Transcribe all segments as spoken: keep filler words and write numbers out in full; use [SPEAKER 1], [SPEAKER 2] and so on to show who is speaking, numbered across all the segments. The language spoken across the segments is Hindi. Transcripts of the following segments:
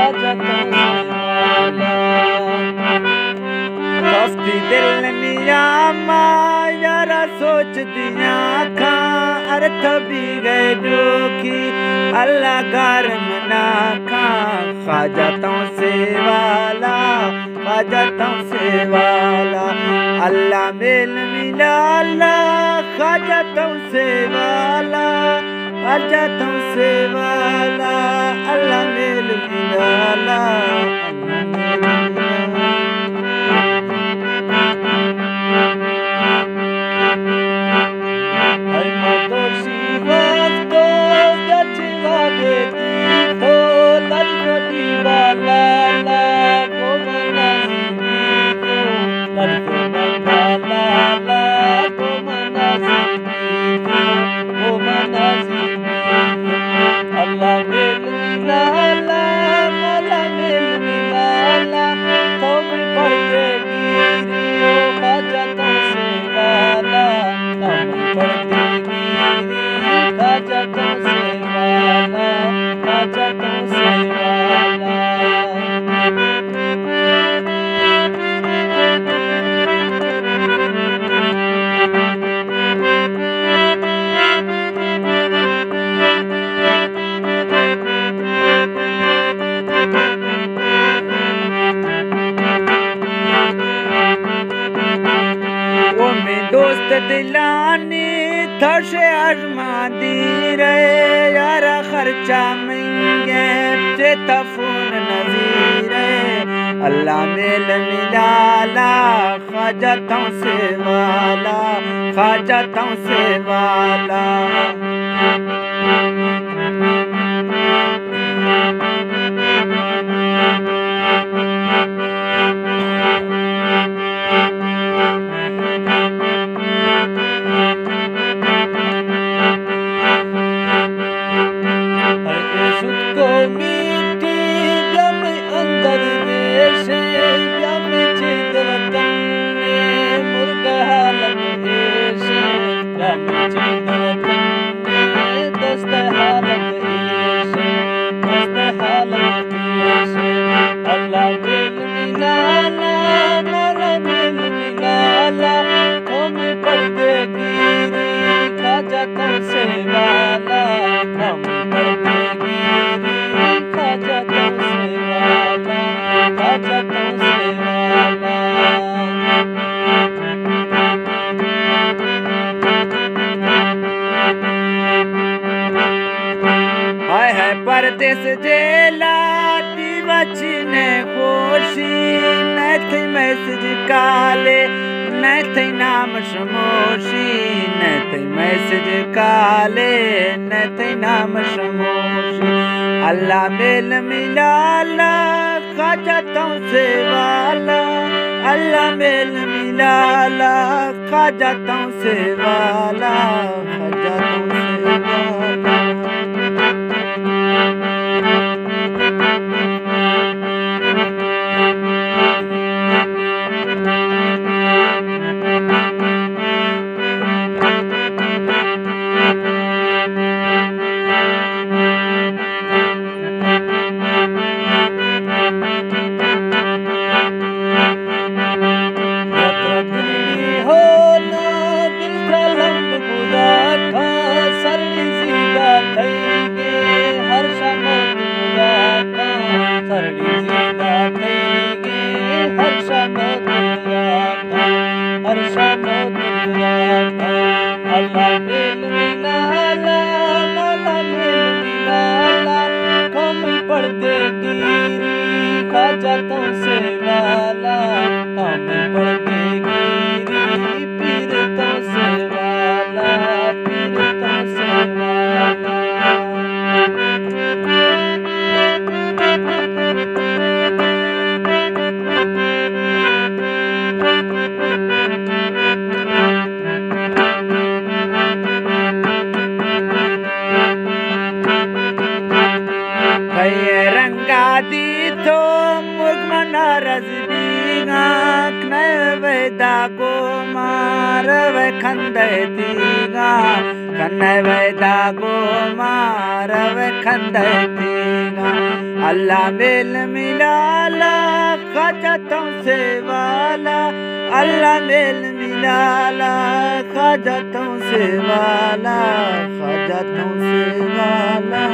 [SPEAKER 1] ख्वाजा तौंसे वाला
[SPEAKER 2] कफ्ती दिल नियामा यारा सोच दिया खा अर्थ भी गए डोकी अल्लाह घर मना खा ख्वाजा तौंसे वाला ख्वाजा तौंसे वाला अल्लाह मेल मिला अल्लाह ख्वाजा तौंसे वाला ख्वाजा तौंसे वाला अल्लाह मेल मिला अल्लाह दोस्त दिलानी थोड़े आजमा दी रहे यारा खर्चा महंगे चेता फोन नजीरे अल्लाह मेल मिला ख्वाजा तौंसे वाला ख्वाजा तौंसे वाला परदेस जेला बची ने खुशी न थी मैसेज काले न थी नाम शमोशी न थी मैसेज काले न थी नाम शमोशी अल्लाह मेल मिला अल्लाह ख्वाजा तौंसे वाला अल्लाह मेल मिला अल्लाह ख्वाजा तौंसे वाला ख्वाजा तौंसे वाला ख्वाजा तौंसे वाला हम पढ़ते गिरी पीर तौंसे वाला पीर तौंसे वाला रंग गादी तो मुर्गमना रजबीगा कने वेदा को मार वे खंदे तीगा कने वेदा को मार वे खंदे तीगा अल्लाह मेल मिलाला ख्वाजा तौंसे वाला अल्लाह मेल मिलाला ख्वाजा तौंसे वाला ख्वाजा तौंसे वाला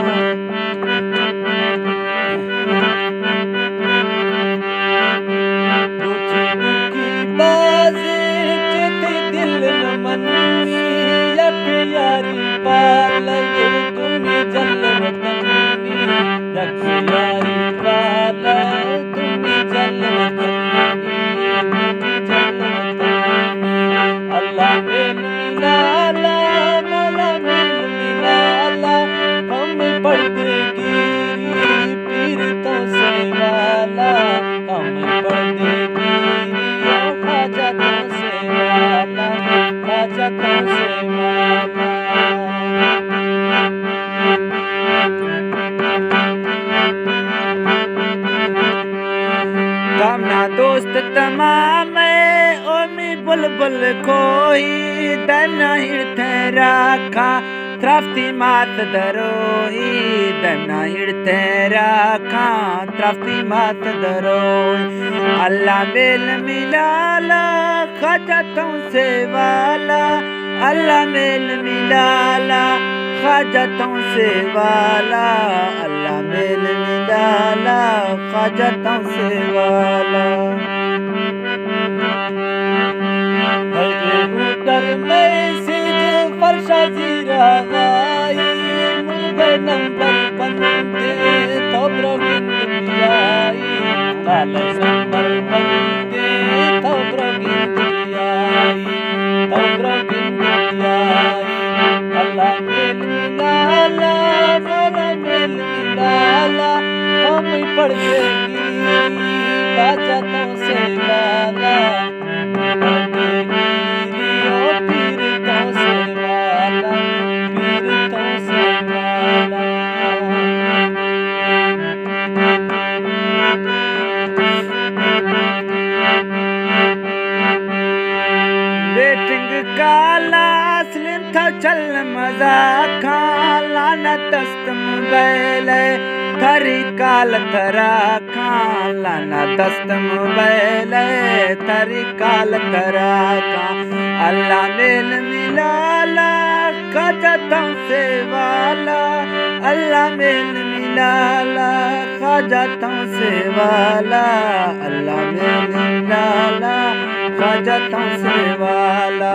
[SPEAKER 2] बुची बुकी बाजे चित दिल न मन्नी यक यारी पाल तुमी जल वतनी यक यारी पाल तुमी जल वतनी तुमी जल वतनी अल्लाह मेल मिलाला मौला मेल मिलाला हम पढ़ते गिरी पीर तौंसे वाला हम पढ़ते गिरी ख्वाजा तौंसे वाला ख्वाजा तौंसे वाला तमना दोस्त तमाम ओमी बुलबुल कोई दना हिड़ते राखा त्रफ्ती मात दरोही दना हिड़ते राखा त्रफ्ती मात दरोही अल्लाह मेल मिलाला ख्वाजा तौंसे वाला अल्लाह मेल मिलाला ख्वाजा तौंसे वाला अल्लाह मेल मिलाला ख्वाजा तौंसे वाला उतर में सिज फरशा जीरा गाई मुर्गे नंबर बंदे तो ब्रोगिंद पियाई लाले नंबर बंदे तो ब्रोगिंद पियाई तो ब्रोगिंद पियाई अल्लाह मेल मिलाला मौला मेल मिलाला हम पढ़ते गिरी ख्वाजा तौंसे वाला पढ़ते गिरी ओ पीर तौंसे वाला पीर तौंसे वाला वेटिंग काला स्लिम था चल मजा खा लाना दस्त मोबाइल थरी काल थरा खा लाना दस्त मोबाइल थरी काल थरा खा अल्लाह मेल मिलाला ख्वाजा तौंसे वाला अल्लाह मेल मिलाला ख्वाजा तौंसे वाला अल्लाह मेल मिलाला ख्वाजा तौंसे वाला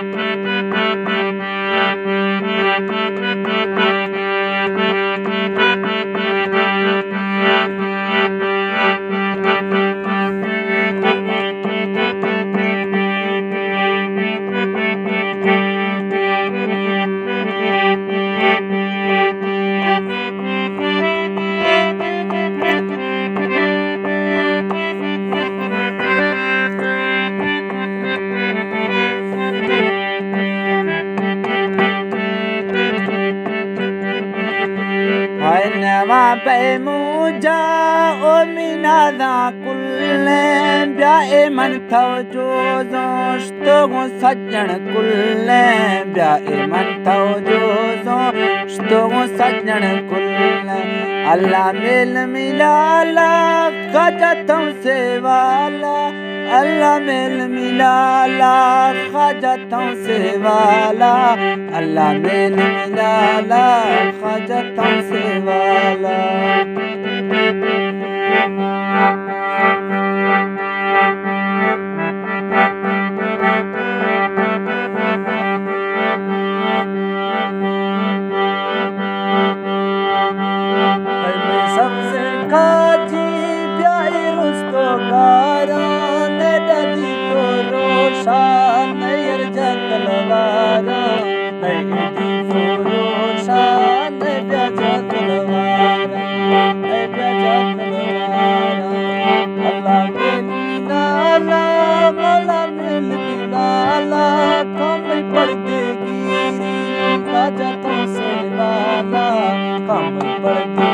[SPEAKER 2] नवा पे मुझा ओ मीनादा कुल्ले ब्याए मन थो जो जोश्तो गो सज्जन कुल्ले ब्याए मन थो जो जोश्तो गो सज्जन कुल्ले अल्लाह मेल मिलाला ख्वाजा तौंसे वाला अल्लाह मेल मिलाला ख्वाजा तौंसे वाला अल्लाह मेल मिलाला ख्वाजा तौंसे वाला सबसे खाजी प्यारी रुस्तो गारा ने ददी तो रोशान नयर जगलवारा नई दी तो रोशान ने ब्याजा तलवारा ने ब्याजा तलवारा अल्लाह मेल मिलाला मौला मेल मिलाला कम पढ़ते गिरी ख्वाजा तौंसे वाला कम पढ़ते